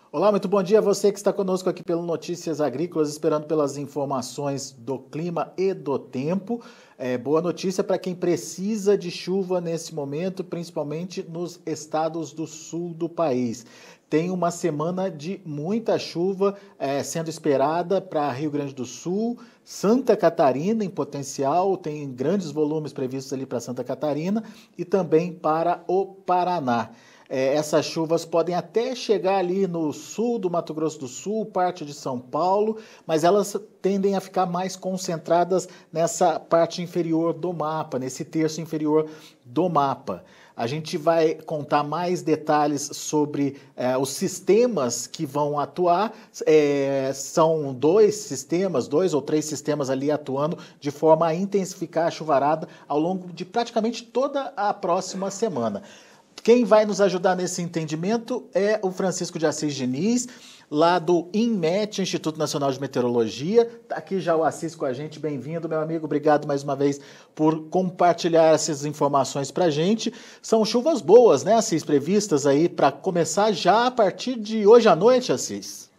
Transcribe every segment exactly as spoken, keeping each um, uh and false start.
Olá, muito bom dia a você que está conosco aqui pelo Notícias Agrícolas, esperando pelas informações do clima e do tempo. É, boa notícia para quem precisa de chuva nesse momento, principalmente nos estados do sul do país. Tem uma semana de muita chuva é, sendo esperada para Rio Grande do Sul, Santa Catarina em potencial, tem grandes volumes previstos ali para Santa Catarina e também para o Paraná. É, essas chuvas podem até chegar ali no sul do Mato Grosso do Sul, parte de São Paulo, mas elas tendem a ficar mais concentradas nessa parte inferior do mapa, nesse terço inferior do mapa. A gente vai contar mais detalhes sobre é, os sistemas que vão atuar. É, são dois sistemas, dois ou três sistemas ali atuando de forma a intensificar a chuvarada ao longo de praticamente toda a próxima semana. Quem vai nos ajudar nesse entendimento é o Francisco de Assis Diniz, lá do INMET, Instituto Nacional de Meteorologia. Está aqui já o Assis com a gente, bem-vindo, meu amigo. Obrigado mais uma vez por compartilhar essas informações para a gente. São chuvas boas, né, Assis, previstas aí para começar já a partir de hoje à noite, Assis.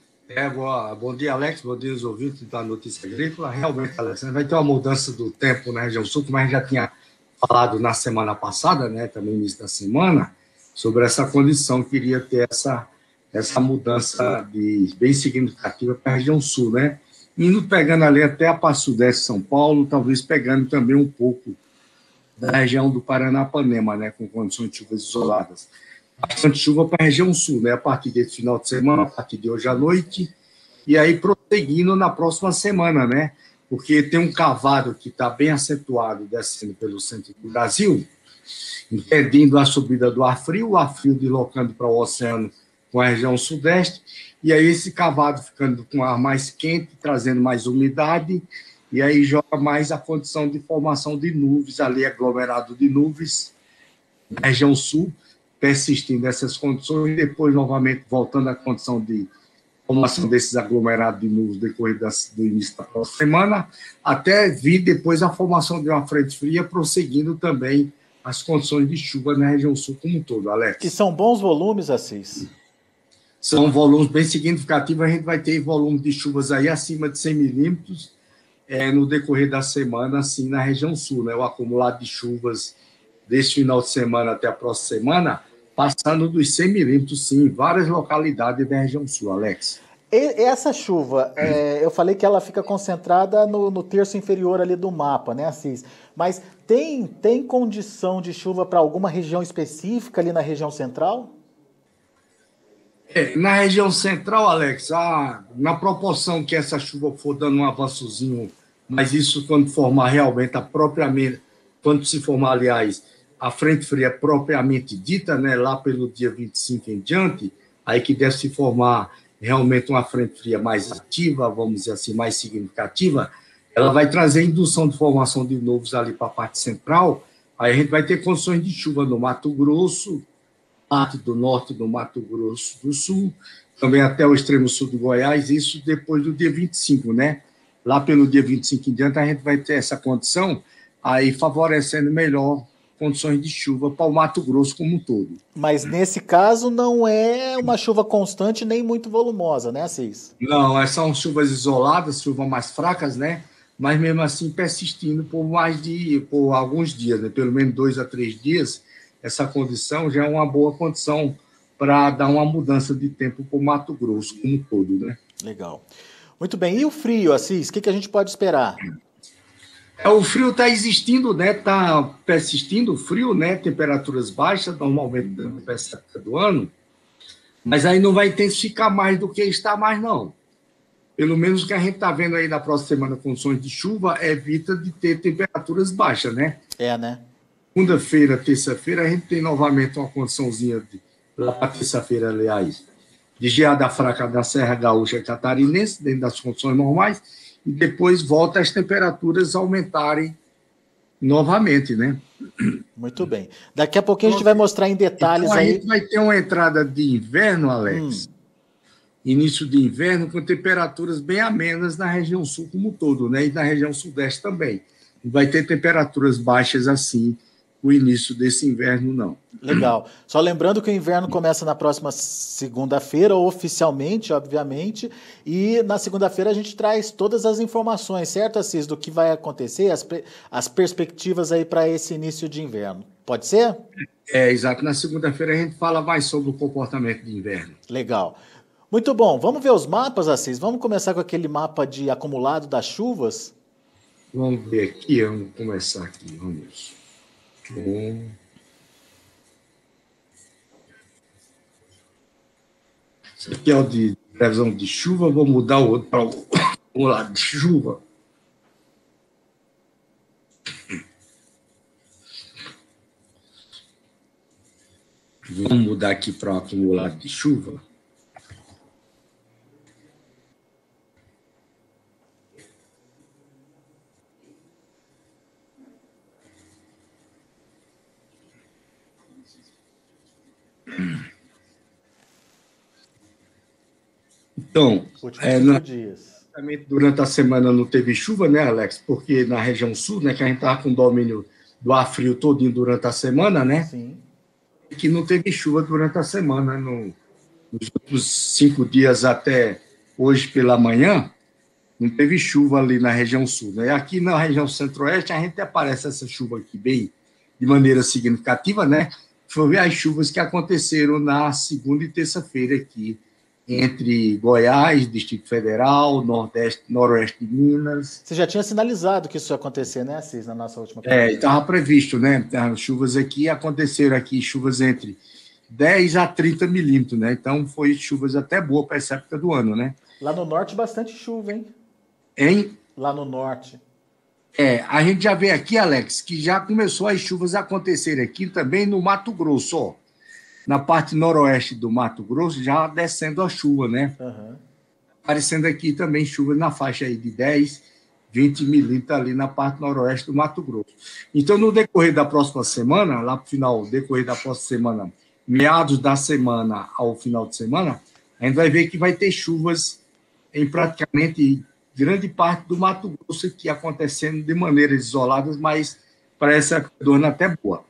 É, boa, bom dia, Alex, bom dia aos ouvintes da Notícia Agrícola. Realmente, Alex, vai ter uma mudança do tempo na região sul, mas já tinha falado na semana passada, né, também no início da semana, sobre essa condição que iria ter essa, essa mudança de, bem significativa para a região sul, né, indo pegando ali até a parte sudeste de São Paulo, talvez pegando também um pouco da região do Paranapanema, né, com condições de chuvas isoladas. Bastante chuva para a região sul, né, a partir desse final de semana, a partir de hoje à noite, e aí prosseguindo na próxima semana, né, porque tem um cavado que está bem acentuado descendo pelo centro do Brasil, impedindo a subida do ar frio, o ar frio deslocando para o oceano com a região sudeste, e aí esse cavado ficando com ar mais quente, trazendo mais umidade, e aí joga mais a condição de formação de nuvens, ali aglomerado de nuvens, na região sul, persistindo essas condições, e depois novamente voltando à condição de formação desses aglomerados de nuvens decorrer do início da próxima semana, até vir depois a formação de uma frente fria, prosseguindo também as condições de chuva na região sul como um todo, Alex. E são bons volumes, Assis? São volumes bem significativos, a gente vai ter volume de chuvas aí acima de cem milímetros é, no decorrer da semana, assim, na região sul, né? O acumulado de chuvas desse final de semana até a próxima semana, passando dos cem milímetros, sim, em várias localidades da região sul, Alex. E essa chuva, é, eu falei que ela fica concentrada no, no terço inferior ali do mapa, né, Assis? Mas tem, tem condição de chuva para alguma região específica ali na região central? É, na região central, Alex, a, na proporção que essa chuva for dando um avançozinho, mas isso quando formar realmente a propriamente, quando se formar, aliás, a frente fria propriamente dita, né, lá pelo dia vinte e cinco em diante, aí que deve se formar realmente uma frente fria mais ativa, vamos dizer assim, mais significativa, ela vai trazer indução de formação de nuvens ali para a parte central, aí a gente vai ter condições de chuva no Mato Grosso, parte do norte do Mato Grosso do Sul, também até o extremo sul do Goiás, isso depois do dia vinte e cinco, né? Lá pelo dia vinte e cinco em diante a gente vai ter essa condição, aí favorecendo melhor condições de chuva para o Mato Grosso como um todo. Mas nesse caso não é uma chuva constante nem muito volumosa, né, Assis? Não, são chuvas isoladas, chuvas mais fracas, né? Mas mesmo assim persistindo por mais de por alguns dias, né? Pelo menos dois a três dias, essa condição já é uma boa condição para dar uma mudança de tempo para o Mato Grosso como um todo, né? Legal. Muito bem. E o frio, Assis? O que, que a gente pode esperar? É, o frio está existindo, né? Está persistindo o frio, né? Temperaturas baixas, normalmente nessa época do ano, mas aí não vai intensificar mais do que está mais, não. Pelo menos o que a gente está vendo aí na próxima semana, condições de chuva, evita de ter temperaturas baixas, né? É, né? Segunda-feira, terça-feira, a gente tem novamente uma condiçãozinha, de, lá para terça-feira, aliás, de geada fraca da Serra Gaúcha Catarinense, dentro das condições normais, e depois volta as temperaturas aumentarem novamente, né? Muito bem. Daqui a pouquinho a gente vai mostrar em detalhes então, aí. A gente vai ter uma entrada de inverno, Alex, hum. início de inverno, com temperaturas bem amenas na região sul como um todo, né? E na região sudeste também. Vai ter temperaturas baixas assim, o início desse inverno, não. Legal. Só lembrando que o inverno começa na próxima segunda-feira, oficialmente, obviamente, e na segunda-feira a gente traz todas as informações, certo, Assis, do que vai acontecer, as, as perspectivas aí para esse início de inverno. Pode ser? É, exato. Na segunda-feira a gente fala mais sobre o comportamento de inverno. Legal. Muito bom. Vamos ver os mapas, Assis? Vamos começar com aquele mapa de acumulado das chuvas? Vamos ver aqui, vamos começar aqui, vamos. Bom. Esse aqui é o de previsão de chuva, vou mudar o outro para o, o lado de chuva. Vamos mudar aqui para o acumulado de chuva. Então, é, na, durante a semana não teve chuva, né, Alex? Porque na região sul, né, que a gente estava com domínio do ar frio todinho durante a semana, né? Sim. Que não teve chuva durante a semana, no, nos últimos cinco dias até hoje pela manhã, não teve chuva ali na região sul, né? Aqui na região centro-oeste a gente aparece essa chuva aqui bem, de maneira significativa, né? Foi as chuvas que aconteceram na segunda e terça-feira aqui, entre Goiás, Distrito Federal, Nordeste, Noroeste de Minas. Você já tinha sinalizado que isso ia acontecer, né, Assis, na nossa última conversa? É, estava previsto, né? As chuvas aqui aconteceram aqui, chuvas entre dez a trinta milímetros, né? Então, foi chuvas até boas para essa época do ano, né? Lá no norte, bastante chuva, hein? Hein? Lá no norte. É, a gente já vê aqui, Alex, que já começou as chuvas a acontecer aqui também no Mato Grosso, ó. Na parte noroeste do Mato Grosso, já descendo a chuva, né? Uhum. Aparecendo aqui também chuva na faixa aí de dez, vinte milímetros ali na parte noroeste do Mato Grosso. Então, no decorrer da próxima semana, lá para o final, decorrer da próxima semana, meados da semana ao final de semana, a gente vai ver que vai ter chuvas em praticamente grande parte do Mato Grosso aqui acontecendo de maneiras isoladas, mas para essa época do ano até boa.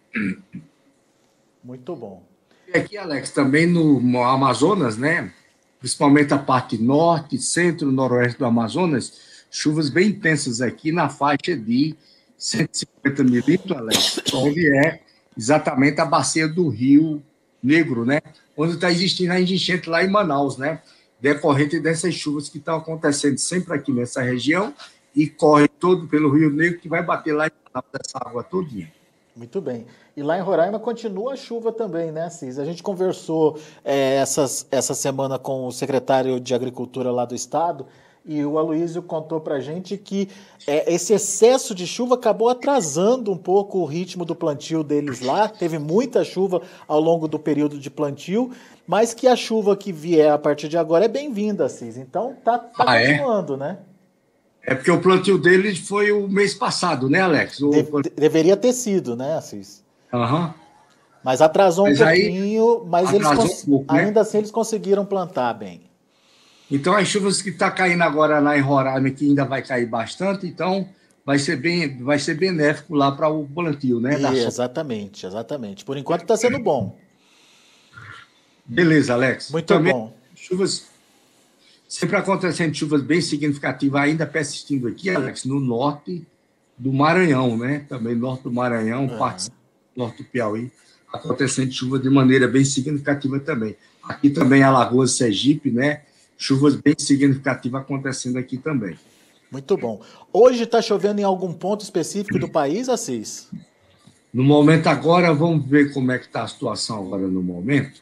Muito bom. E aqui, Alex, também no Amazonas, né? Principalmente a parte norte, centro, noroeste do Amazonas, chuvas bem intensas aqui na faixa de cento e cinquenta milímetros, Alex, onde é exatamente a bacia do Rio Negro, né? Onde está existindo a enchente lá em Manaus, né? Decorrente dessas chuvas que estão acontecendo sempre aqui nessa região e corre todo pelo Rio Negro, que vai bater lá em Manaus, essa água todinha. Muito bem. E lá em Roraima continua a chuva também, né, Cis? A gente conversou é, essas, essa semana com o secretário de Agricultura lá do estado e o Aloysio contou para a gente que é, esse excesso de chuva acabou atrasando um pouco o ritmo do plantio deles lá. Teve muita chuva ao longo do período de plantio, mas que a chuva que vier a partir de agora é bem-vinda, Cis. Então tá, tá ah, continuando, é? né? É porque o plantio deles foi o mês passado, né, Alex? O... De, deveria ter sido, né, Assis? Aham. Uhum. Mas atrasou um mas pouquinho, aí, mas eles cons... um pouco, né? ainda assim eles conseguiram plantar bem. Então, as chuvas que estão tá caindo agora lá em Roraima, que ainda vai cair bastante, então vai ser, bem, vai ser benéfico lá para o plantio, né? E, exatamente, exatamente. Por enquanto está sendo bom. Beleza, Alex. Muito Também, bom. Chuvas, sempre acontecendo chuvas bem significativas, ainda persistindo aqui, Alex, no norte do Maranhão, né? Também norte do Maranhão, uhum. parte norte do Piauí, acontecendo chuva de maneira bem significativa também. Aqui também Alagoas, Sergipe, né? Chuvas bem significativas acontecendo aqui também. Muito bom. Hoje está chovendo em algum ponto específico do país, Assis? No momento agora, vamos ver como é que está a situação agora no momento.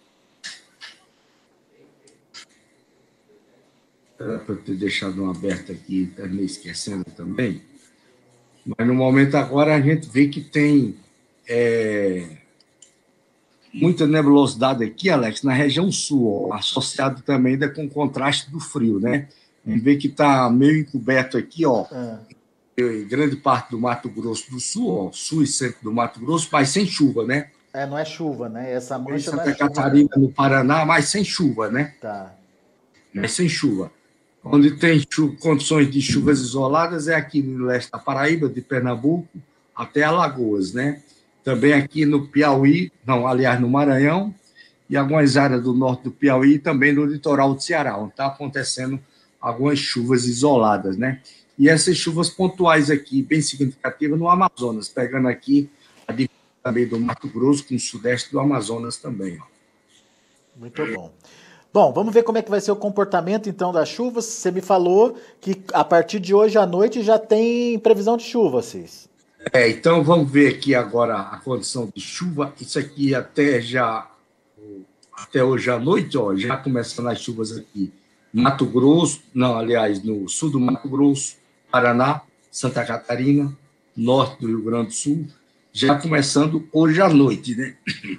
Era para eu ter deixado um aberto aqui, terminei esquecendo também. Mas no momento agora a gente vê que tem é, muita nebulosidade aqui, Alex, na região sul, ó, associado também ainda com o contraste do frio, né? A gente vê que está meio encoberto aqui, ó, é. grande parte do Mato Grosso do Sul, ó, sul e centro do Mato Grosso, mas sem chuva, né? É, não é chuva, né? Essa mancha Santa não é Catarina, chuva. no Paraná, mas sem chuva, né? Tá. Mas sem chuva. Onde tem chuva, condições de chuvas isoladas é aqui no leste da Paraíba, de Pernambuco, até Alagoas, né? também aqui no Piauí, não, aliás, no Maranhão, e algumas áreas do norte do Piauí e também no litoral do Ceará, onde está acontecendo algumas chuvas isoladas, né? E essas chuvas pontuais aqui, bem significativas no Amazonas, pegando aqui a divisão também do Mato Grosso com o sudeste do Amazonas também. Ó. Muito bom. Bom, vamos ver como é que vai ser o comportamento, então, das chuvas. Você me falou que a partir de hoje à noite já tem previsão de chuva, Cis. É, então vamos ver aqui agora a condição de chuva. Isso aqui até já, até hoje à noite, ó, já começando as chuvas aqui. Mato Grosso, não, aliás, no sul do Mato Grosso, Paraná, Santa Catarina, norte do Rio Grande do Sul, já começando hoje à noite, né?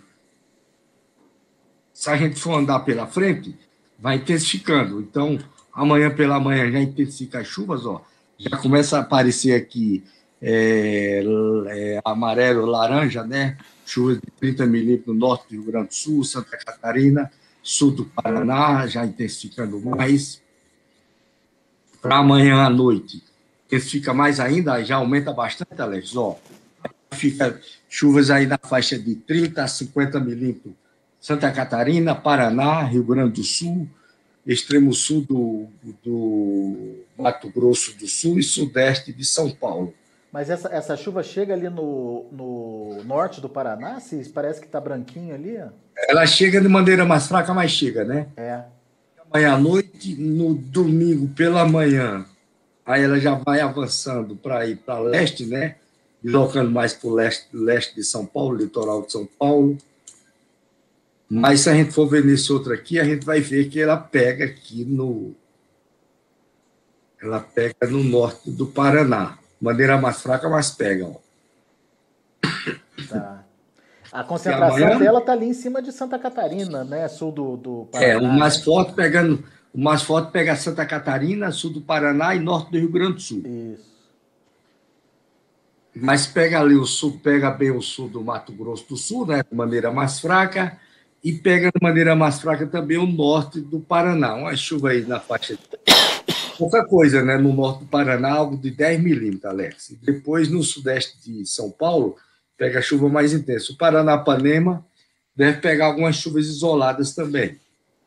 Se a gente for andar pela frente, vai intensificando. Então, amanhã pela manhã já intensifica as chuvas, ó. Já começa a aparecer aqui é, é, amarelo, laranja, né? Chuvas de trinta milímetros no norte do Rio Grande do Sul, Santa Catarina, sul do Paraná, já intensificando mais. Para amanhã à noite, intensifica mais ainda, já aumenta bastante, Alex. Ó, fica chuvas aí na faixa de trinta a cinquenta milímetros. Santa Catarina, Paraná, Rio Grande do Sul, extremo sul do, do Mato Grosso do Sul e sudeste de São Paulo. Mas essa, essa chuva chega ali no, no norte do Paraná, Cis? Parece que está branquinho ali. Ó. Ela chega de maneira mais fraca, mas chega, né? É. Amanhã à noite, no domingo pela manhã, aí ela já vai avançando para ir para leste, né? Deslocando mais para o leste, leste de São Paulo, litoral de São Paulo. Mas se a gente for ver nesse outro aqui, a gente vai ver que ela pega aqui no... Ela pega no norte do Paraná. Maneira mais fraca, mas pega. Ó. Tá. A concentração amanhã, dela está ali em cima de Santa Catarina, né? Sul do, do Paraná. É, o mais né? forte pegando... O mais forte pega Santa Catarina, sul do Paraná e norte do Rio Grande do Sul. Isso. Mas pega ali o sul, pega bem o sul do Mato Grosso do Sul, né? De maneira mais fraca. E pega de maneira mais fraca também o norte do Paraná. Uma chuva aí na faixa de... Pouca coisa, né? No norte do Paraná, algo de dez milímetros, Alex. E depois, no sudeste de São Paulo, pega chuva mais intensa. O Paranapanema deve pegar algumas chuvas isoladas também.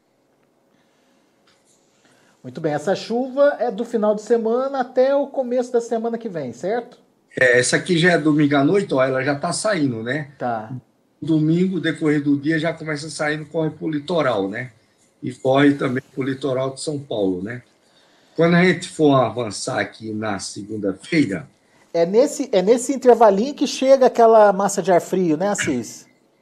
Muito bem. Essa chuva é do final de semana até o começo da semana que vem, certo? É, essa aqui já é domingo à noite, ó, ela já está saindo, né? Tá. Domingo, decorrer do dia, já começa saindo, corre para o litoral, né? E corre também para o litoral de São Paulo, né? Quando a gente for avançar aqui na segunda-feira... É nesse, é nesse intervalinho que chega aquela massa de ar frio, né, Assis?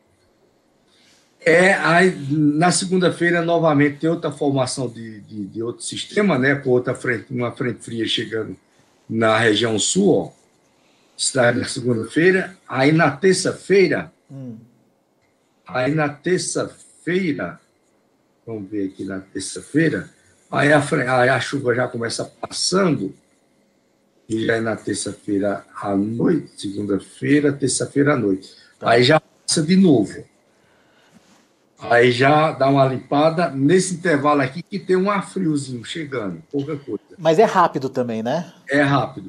É, aí, na segunda-feira, novamente, tem outra formação de, de, de outro sistema, né? Com outra frente, uma frente fria chegando na região sul, ó. Está na segunda-feira. Aí, na terça-feira... Hum. Aí, na terça-feira... Vamos ver aqui na terça-feira... Aí a, aí a chuva já começa passando, e já é na terça-feira à noite, segunda-feira, terça-feira à noite. Tá. Aí já passa de novo. Aí já dá uma limpada nesse intervalo aqui que tem um ar friozinho chegando, pouca coisa. Mas é rápido também, né? É rápido.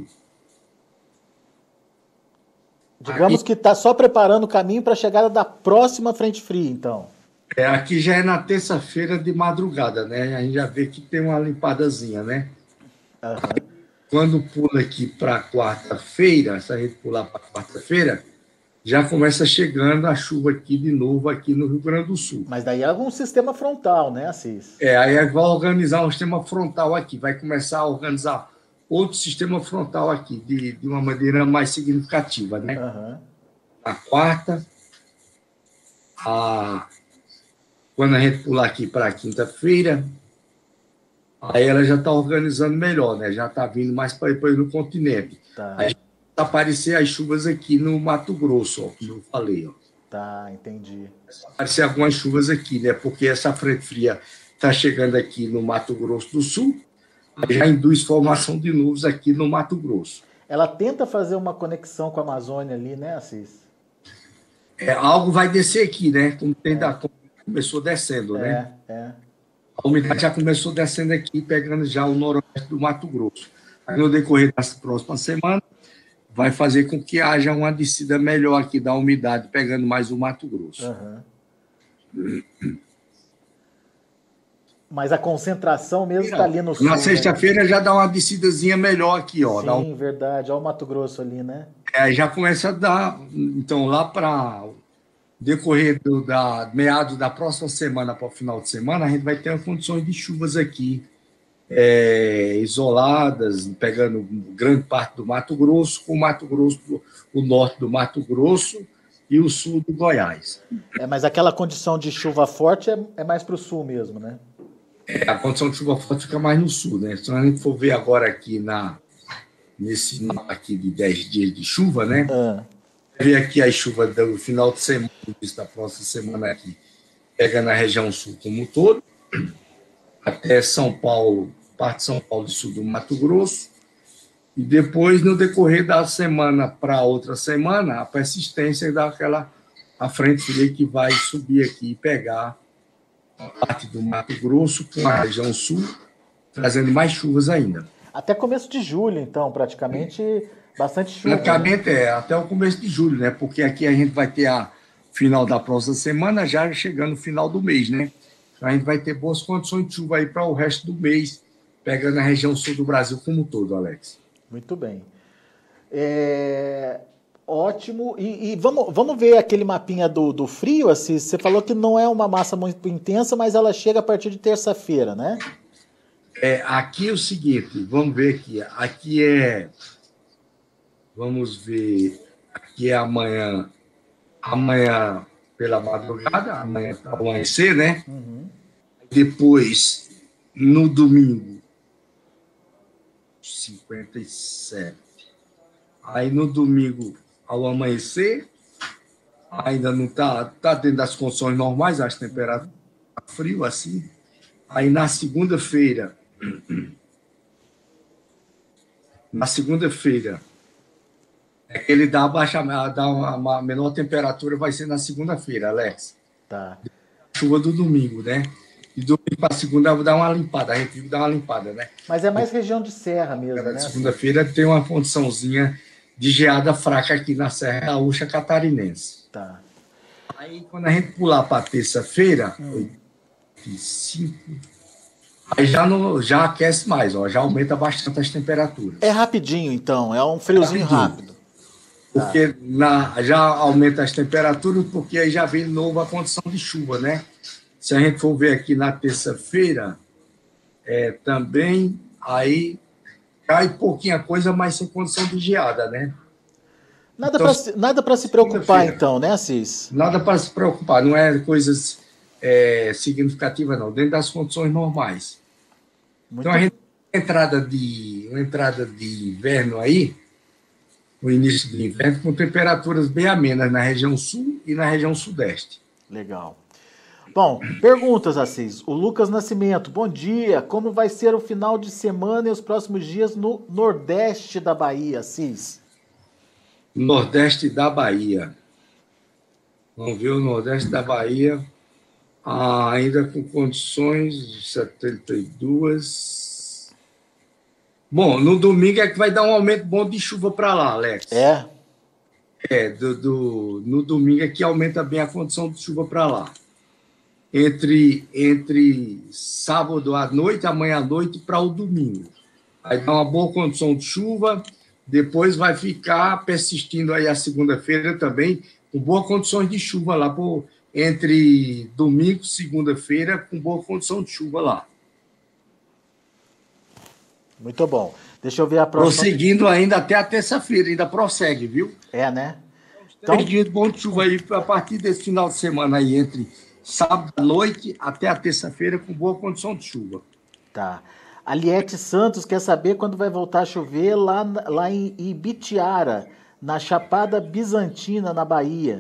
Digamos aqui, que está só preparando o caminho para a chegada da próxima frente fria, então. É, aqui já é na terça-feira de madrugada, né? A gente já vê que tem uma limpadazinha, né? Uhum. Quando pula aqui para quarta-feira, se a gente pular para quarta-feira, já começa chegando a chuva aqui de novo, aqui no Rio Grande do Sul. Mas daí é algum sistema frontal, né, Assis? É, aí vai organizar um sistema frontal aqui, vai começar a organizar outro sistema frontal aqui, de, de uma maneira mais significativa, né? Uhum. Na quarta, a... Quando a gente pular aqui para quinta-feira, aí ela já está organizando melhor, né? Já está vindo mais para ir no continente. Tá. Aí já vai aparecer as chuvas aqui no Mato Grosso, ó, como eu falei. Ó. Tá, entendi. Vai aparecer algumas chuvas aqui, né? Porque essa frente fria está chegando aqui no Mato Grosso do Sul, já induz formação de nuvens aqui no Mato Grosso. Ela tenta fazer uma conexão com a Amazônia ali, né, Assis? É, algo vai descer aqui, né? Como tem é. da... Começou descendo, é, né? É. A umidade já começou descendo aqui, pegando já o noroeste do Mato Grosso. Aí, no decorrer das próximas semanas, vai fazer com que haja uma descida melhor aqui da umidade, pegando mais o Mato Grosso. Uhum. Mas a concentração mesmo está ali no sul. Na sexta-feira, né? Já dá uma descidazinha melhor aqui, ó. Sim, um... verdade. Olha o Mato Grosso ali, né? É, já começa a dar. Então, lá para decorrer do, da meados da próxima semana para o final de semana, a gente vai ter condições de chuvas aqui, é, isoladas, pegando grande parte do Mato Grosso, com o Mato Grosso, o norte do Mato Grosso e o sul do Goiás. É, mas aquela condição de chuva forte é, é mais para o sul mesmo, né? É, a condição de chuva forte fica mais no sul, né? Se a gente for ver agora aqui na, nesse mapa aqui de dez dias de chuva, né? Ah. Ver aqui a chuva do final de semana, da próxima semana aqui, pega na região sul como um todo, até São Paulo, parte de São Paulo e sul do Mato Grosso, e depois, no decorrer da semana para outra semana, a persistência daquela a frente fria que vai subir aqui e pegar a parte do Mato Grosso com a região sul, trazendo mais chuvas ainda. Até começo de julho, então, praticamente bastante chuva. Praticamente né? é, até o começo de julho, né? Porque aqui a gente vai ter a final da próxima semana, já chegando no final do mês, né? Então a gente vai ter boas condições de chuva aí para o resto do mês, pegando a região sul do Brasil como um todo, Alex. Muito bem. É... Ótimo. E, e vamos, vamos ver aquele mapinha do, do frio, assim. Você falou que não é uma massa muito intensa, mas ela chega a partir de terça-feira, né? É, aqui é o seguinte, vamos ver aqui. Aqui é. Vamos ver. Aqui é amanhã. Amanhã pela madrugada, amanhã para amanhecer, né? Uhum. Depois, no domingo, cinquenta e sete. Aí no domingo, ao amanhecer, ainda não está tá dentro das condições normais, as temperaturas tá frio assim. Aí na segunda-feira, na segunda-feira, é que ele dá, baixa, dá uma, uma menor temperatura, vai ser na segunda-feira, Alex. Tá. Chuva do domingo, né? E domingo para segunda vai dar uma limpada, a gente dá uma limpada, né? Mas é mais região de serra mesmo, né? Segunda-feira tem uma condiçãozinha de geada fraca aqui na Serra Gaúcha Catarinense. Tá. Aí, quando a gente pular para terça-feira, hum. cinco, aí já, não, já aquece mais, ó, já aumenta bastante as temperaturas. É rapidinho, então, é um friozinho rapidinho. rápido. Porque tá. na, já aumenta as temperaturas, porque aí já vem de novo a condição de chuva, né? Se a gente for ver aqui na terça-feira, é, também aí cai pouquinha coisa, mas sem condição de geada, né? Nada então, para nada para se preocupar, então, né, Assis? Nada para se preocupar, não é coisas é, significativas, não, dentro das condições normais. Muito então, a gente tem entrada de, uma entrada de inverno aí, o início do inverno, com temperaturas bem amenas na região sul e na região sudeste. Legal. Bom, perguntas, Assis. O Lucas Nascimento, bom dia. Como vai ser o final de semana e os próximos dias no Nordeste da Bahia, Assis? Nordeste da Bahia. Vamos ver o Nordeste da Bahia, ah, ainda com condições de setenta e dois. Bom, no domingo é que vai dar um aumento bom de chuva para lá, Alex. É? É, do, do, no domingo é que aumenta bem a condição de chuva para lá. Entre, entre sábado à noite, amanhã à noite, para o domingo. Aí dá uma boa condição de chuva, depois vai ficar persistindo aí a segunda-feira também, com boas condições de chuva lá, por, entre domingo e segunda-feira, com boa condição de chuva lá. Muito bom. Deixa eu ver a próxima. Prosseguindo ainda até a terça-feira, ainda prossegue, viu? É, né? Então, dias de bom de chuva aí, a partir desse final de semana aí, entre sábado à noite até a terça-feira, com boa condição de chuva. Tá. A Liette Santos quer saber quando vai voltar a chover lá, lá em Ibitiara, na Chapada Bizantina, na Bahia.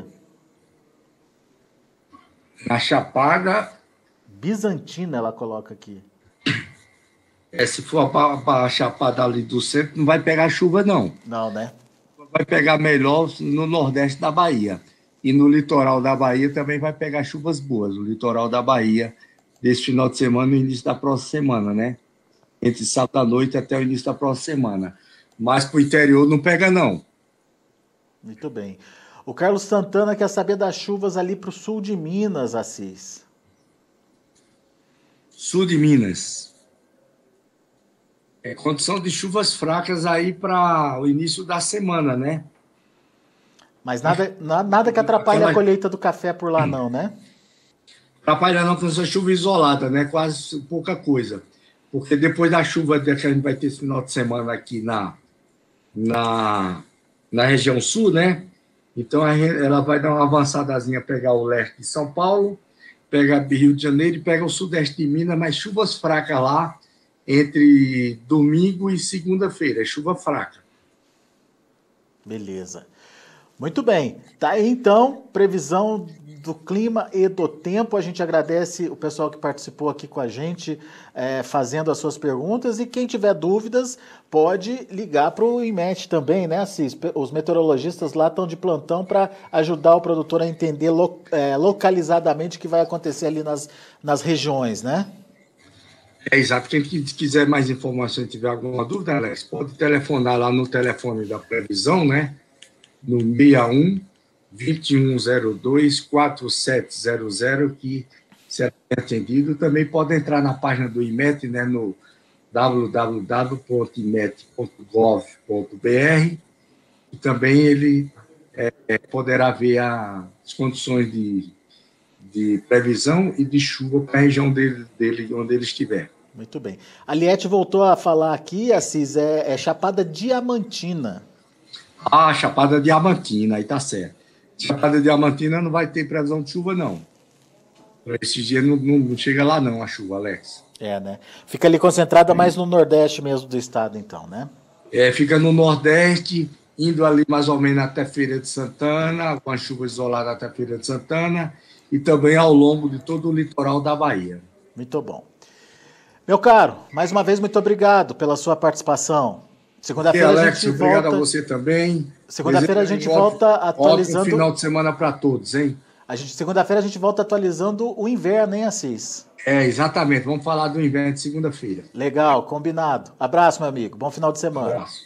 Na Chapada... Bizantina, ela coloca aqui. É, se for para a Chapada ali do centro, não vai pegar chuva, não. Não, né? Vai pegar melhor no Nordeste da Bahia. E no litoral da Bahia também vai pegar chuvas boas. O litoral da Bahia, desse final de semana e início da próxima semana, né? Entre sábado à noite até o início da próxima semana. Mas para o interior não pega, não. Muito bem. O Carlos Santana quer saber das chuvas ali para o sul de Minas, Assis. Sul de Minas. É, condição de chuvas fracas aí para o início da semana, né? Mas nada, na- nada que atrapalhe Aquela- a colheita do café por lá não, né? Atrapalha não, porque essa chuva isolada, né? Quase pouca coisa. Porque depois da chuva que a gente vai ter esse final de semana aqui na, na, na região sul, né? Então a re- ela vai dar uma avançadazinha, pegar o leste de São Paulo, pega Rio de Janeiro e pega o sudeste de Minas, mas chuvas fracas lá entre domingo e segunda-feira, é chuva fraca. Beleza. Muito bem. Tá aí então, previsão do clima e do tempo. A gente agradece o pessoal que participou aqui com a gente, eh, fazendo as suas perguntas. E quem tiver dúvidas, pode ligar para o IMET também, né, Assis? Pe- Os meteorologistas lá estão de plantão para ajudar o produtor a entender lo- eh, localizadamente o que vai acontecer ali nas, nas regiões, né? É exato. Quem qui- quiser mais informações, tiver alguma dúvida, Alex, pode telefonar lá no telefone da previsão, né? No seis um, dois um zero dois, quatro sete zero zero, que será atendido. Também pode entrar na página do IMET, né, no w w w ponto imet ponto gov ponto b r, e também ele é, poderá ver a- as condições de, de previsão e de chuva para a região dele, dele, onde ele estiver. Muito bem. A Liette voltou a falar aqui, Assis, é, é Chapada Diamantina. Ah, Chapada Diamantina, aí tá certo. Chapada Diamantina não vai ter previsão de chuva, não. Esses dias não, não, não chega lá, não, a chuva, Alex. É, né? Fica ali concentrada mais no Nordeste mesmo do estado, então, né? É, fica no Nordeste, indo ali mais ou menos até Feira de Santana, com a chuva isolada até Feira de Santana, e também ao longo de todo o litoral da Bahia. Muito bom. Meu caro, mais uma vez, muito obrigado pela sua participação. Ok, Segunda-feira a Alex, gente obrigado a volta. você também. Segunda-feira a Desejo gente um ótimo- volta Ótimo atualizando. final de semana para todos, hein? A gente, segunda-feira a gente volta atualizando o inverno, hein, Assis? É, exatamente. Vamos falar do inverno de segunda-feira. Legal, combinado. Abraço, meu amigo. Bom final de Um semana. abraço.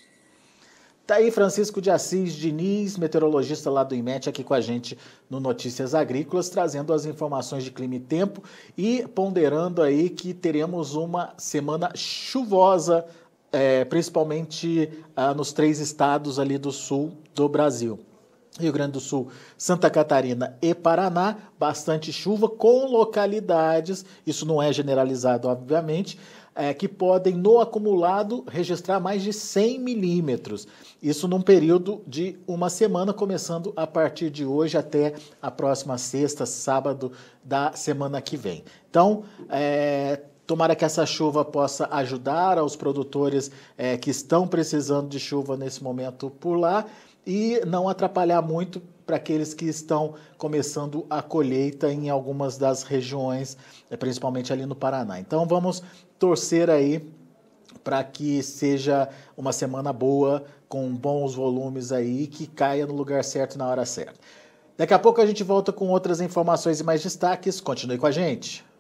Tá aí Francisco de Assis Diniz, meteorologista lá do IMET, aqui com a gente no Notícias Agrícolas, trazendo as informações de clima e tempo e ponderando aí que teremos uma semana chuvosa, é, principalmente ah, nos três estados ali do sul do Brasil. Rio Grande do Sul, Santa Catarina e Paraná, bastante chuva com localidades, isso não é generalizado, obviamente, é, que podem, no acumulado, registrar mais de cem milímetros. Isso num período de uma semana, começando a partir de hoje até a próxima sexta, sábado da semana que vem. Então, é, tomara que essa chuva possa ajudar aos produtores é, que estão precisando de chuva nesse momento por lá, e não atrapalhar muito para aqueles que estão começando a colheita em algumas das regiões, principalmente ali no Paraná. Então vamos torcer aí para que seja uma semana boa, com bons volumes aí, que caia no lugar certo na hora certa. Daqui a pouco a gente volta com outras informações e mais destaques. Continue com a gente.